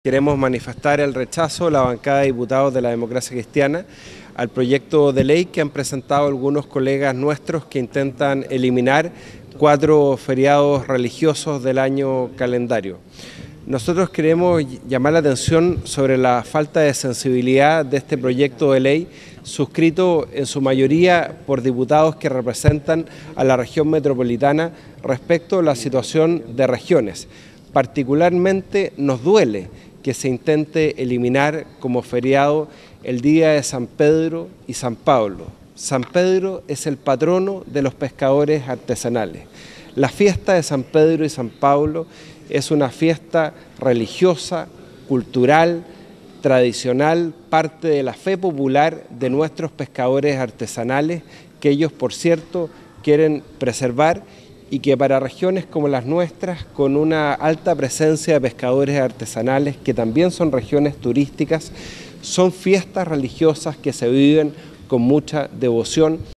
Queremos manifestar el rechazo de la bancada de diputados de la Democracia Cristiana al proyecto de ley que han presentado algunos colegas nuestros que intentan eliminar 4 feriados religiosos del año calendario. Nosotros queremos llamar la atención sobre la falta de sensibilidad de este proyecto de ley, suscrito en su mayoría por diputados que representan a la región metropolitana respecto a la situación de regiones. Particularmente nos duele que se intente eliminar como feriado el día de San Pedro y San Pablo. San Pedro es el patrono de los pescadores artesanales. La fiesta de San Pedro y San Pablo es una fiesta religiosa, cultural, tradicional, parte de la fe popular de nuestros pescadores artesanales, que ellos, por cierto, quieren preservar y que para regiones como las nuestras, con una alta presencia de pescadores artesanales, que también son regiones turísticas, son fiestas religiosas que se viven con mucha devoción.